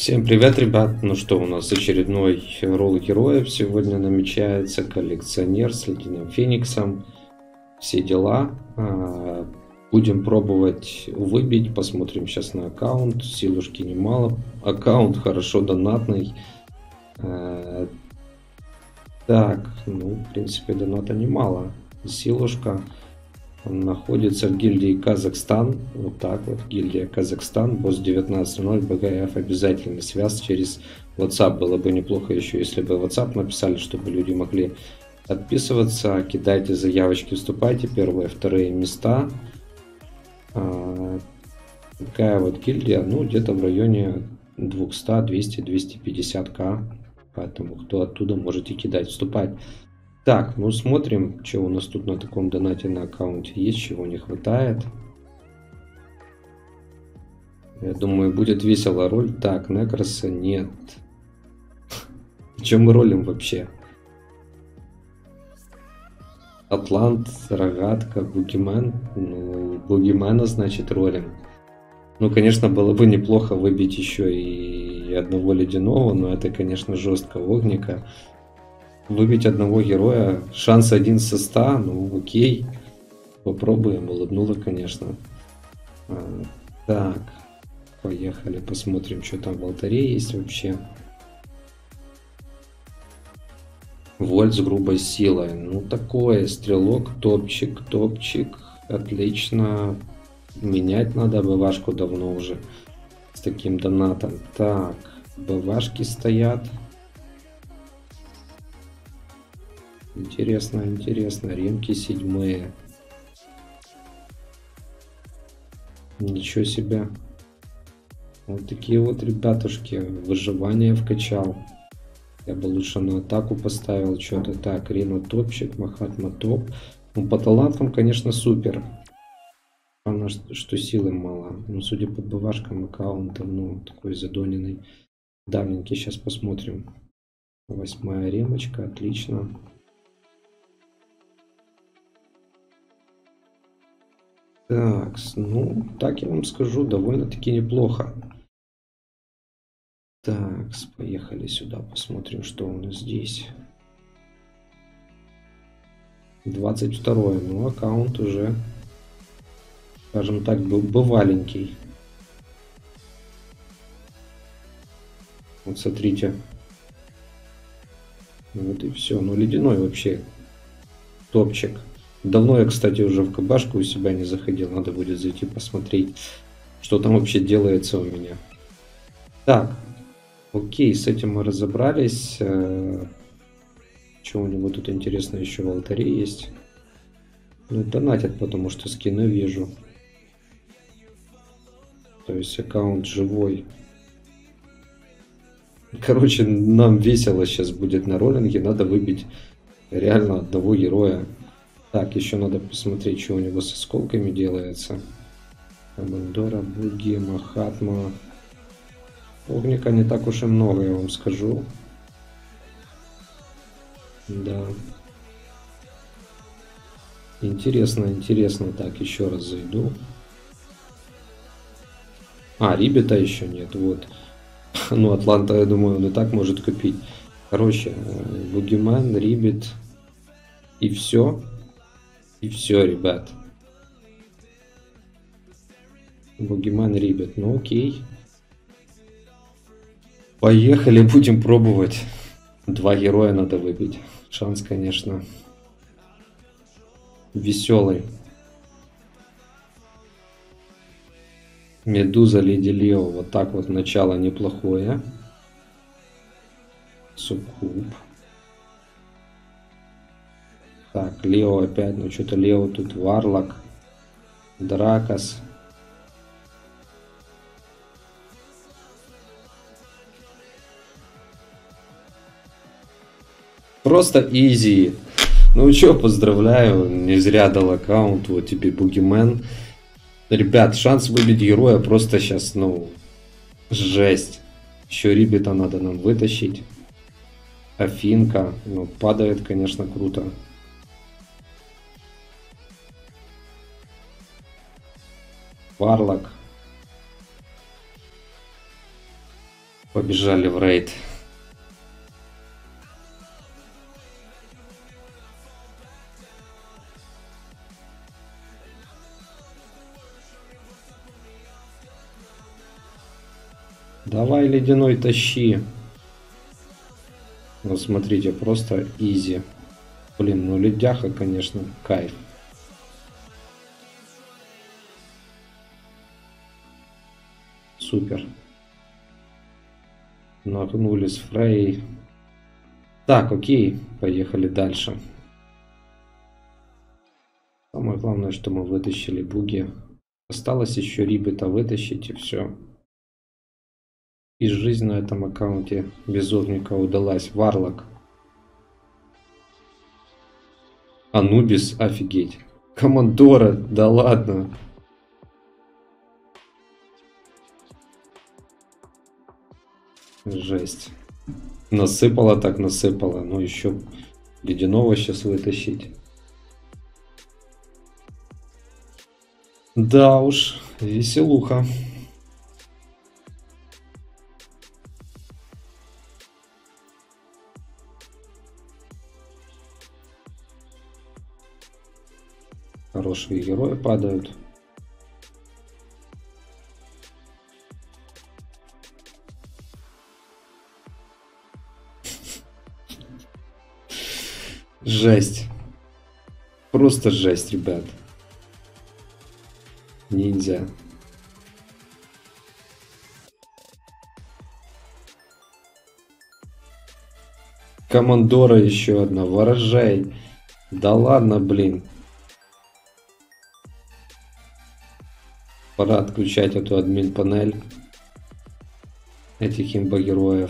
Всем привет, ребят! Ну что, у нас очередной ролл героев сегодня намечается. Коллекционер с ледяным фениксом. Все дела. Будем пробовать выбить. Посмотрим сейчас на аккаунт. Силушки немало. Аккаунт хорошо донатный. Так, ну, в принципе, доната немало. Силушка. Он находится в гильдии Казахстан. Вот так вот. Гильдия Казахстан. Босс 19.0. БГФ. Обязательно связь через WhatsApp. Было бы неплохо еще, если бы WhatsApp написали, чтобы люди могли отписываться. Кидайте заявочки, вступайте. Первые, вторые места. Такая вот гильдия. Ну, где-то в районе 200, 200, 250к. Поэтому кто оттуда, можете кидать, вступать. Так, ну смотрим, что у нас тут на таком донате на аккаунте есть, чего не хватает. Я думаю, будет весело роль. Так, Некроса нет. Чем мы ролим вообще? Атлант, Рогатка, Бугимен. Ну, Бугимена, значит, ролим. Ну, конечно, было бы неплохо выбить еще и одного ледяного, но это, конечно, жестко. Огника. Выбить одного героя. Шанс 1 со 100. Ну, окей. Попробуем. Улыбнуло, конечно. Так. Поехали. Посмотрим, что там в алтаре есть вообще. Вольт с грубой силой. Ну, такое. Стрелок. Топчик. Топчик. Отлично. Менять надо БВшку давно уже. С таким донатом. Так. БВшки стоят. Интересно, интересно. Ремки 7. Ничего себе. Вот такие вот ребятушки. Выживание вкачал. Я бы лучше на атаку поставил что-то. Так, Рено топчик, Махатма топ. Ну, по талантам, конечно, супер. Главное, что силы мало. Ну, судя по бывашкам, аккаунт давно такой задоненный. Давненький. Сейчас посмотрим. 8 ремочка. Отлично. Так, ну, так я вам скажу, довольно-таки неплохо. Так, поехали сюда, посмотрим, что у нас здесь. 22, ну, аккаунт уже, скажем так, бываленький. Вот смотрите. Вот и все. Ну, ледяной вообще топчик. Давно я, кстати, уже в КБшку у себя не заходил. Надо будет зайти посмотреть, что там вообще делается у меня. Так, окей, с этим мы разобрались. Что у него тут интересно еще в алтаре есть? Ну, донатят, потому что скины вижу. То есть аккаунт живой. Короче, нам весело сейчас будет на роллинге. Надо выбить реально одного героя. Так, еще надо посмотреть, что у него с осколками делается. Бандора, Буги, Махатма. Огника не так уж и много, я вам скажу. Да. Интересно, интересно. Так, еще раз зайду. Рибета еще нет, вот. Ну, Атланта, я думаю, он и так может купить. Короче, Бугимен, Рибет. И все. И все, ребят. Бугимен, Рибет. Ну, окей. Поехали, будем пробовать. 2 героя надо выбить. Шанс, конечно, веселый. Медуза, Леди Лео. Вот так вот начало неплохое. Суккуб. Так, Лео опять. Ну что-то Лео тут Варлок. Дракос. Просто изи. Ну что, поздравляю. Не зря дал аккаунт. Вот тебе Бугимен. Ребят, шанс выбить героя просто сейчас, ну, жесть. Еще Рибета надо нам вытащить. Афинка. Ну, падает, конечно, круто. Варлок. Побежали в рейд. Давай, ледяной, тащи. Ну, смотрите, просто изи. Блин, ну ледяха, конечно, кайф. Супер. Наткнулись Фрей. Так, окей, поехали дальше. Самое главное, что мы вытащили буги. Осталось еще рибета вытащить, и все. И жизнь на этом аккаунте безумника удалась. Варлок. Анубис, офигеть. Командора, да ладно. Жесть. Насыпала так насыпала. Ну еще ледяного сейчас вытащить. Да уж, веселуха. Хорошие герои падают. Жесть. Просто жесть, ребят. Ниндзя. Командора еще одна. Ворожай. Да ладно, блин. Пора отключать эту админ панель. Этих имбо-героев.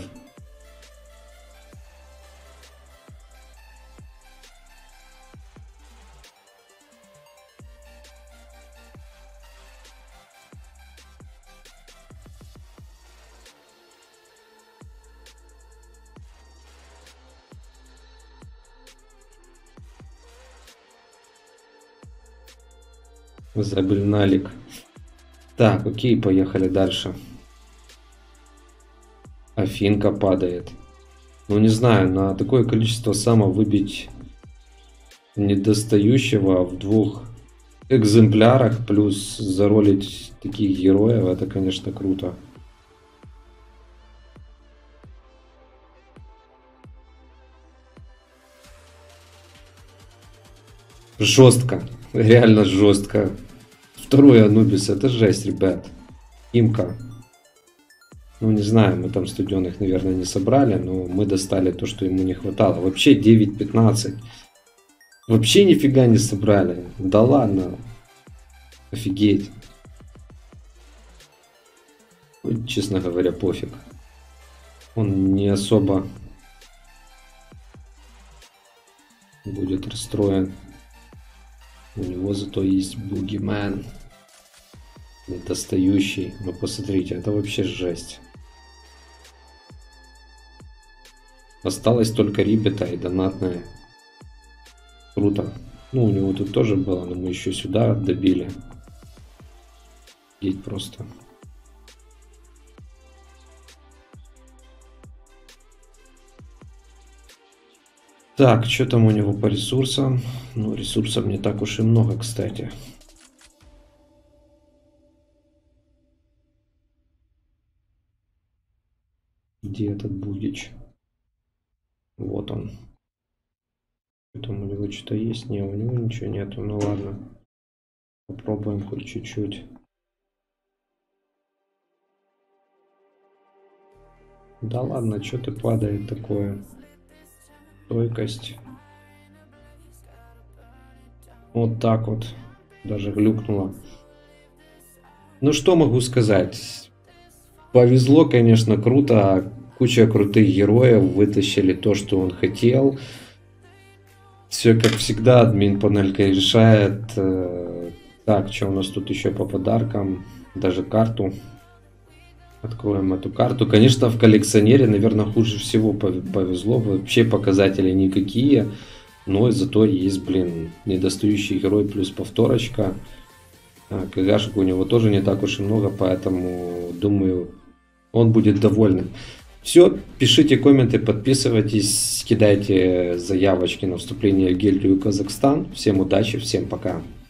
Забыли налик. Так, окей, поехали дальше. Афинка падает. Ну, не знаю, на такое количество сама выбить недостающего в 2 экземплярах, плюс заролить таких героев, это, конечно, круто. Жестко. Реально жестко. Второй Анубис, это жесть, ребят. Имка. Ну, не знаю, мы там студенных, наверное, не собрали, но мы достали то, что ему не хватало. Вообще 9-15. Вообще нифига не собрали. Да ладно. Офигеть. Ой, честно говоря, пофиг. Он не особо будет расстроен. У него зато есть бугимен. Недостающий. Ну, посмотрите, это вообще жесть. Осталось только рибета и донатная. Круто. Ну, у него тут тоже было, но мы еще сюда добили. Офигеть просто. Так, что там у него по ресурсам? Ну, ресурсов не так уж и много, кстати. Где этот Будич? Вот он. Там у него что-то есть? Не, у него ничего нету. Ну ладно. Попробуем хоть чуть-чуть. Да ладно, что-то падает такое. Стойкость. Вот так вот. Даже глюкнуло. Ну что могу сказать? Повезло, конечно, круто. Куча крутых героев. Вытащили то, что он хотел. Все как всегда. Админ панелька решает. Так, что у нас тут еще по подаркам? Даже карту. Откроем эту карту. Конечно, в коллекционере, наверное, хуже всего повезло. Вообще показатели никакие. Но зато есть, блин, недостающий герой плюс повторочка. КГшек у него тоже не так уж и много, поэтому, думаю, он будет довольным. Все, пишите комменты, подписывайтесь, кидайте заявочки на вступление в гильдию Казахстан. Всем удачи, всем пока.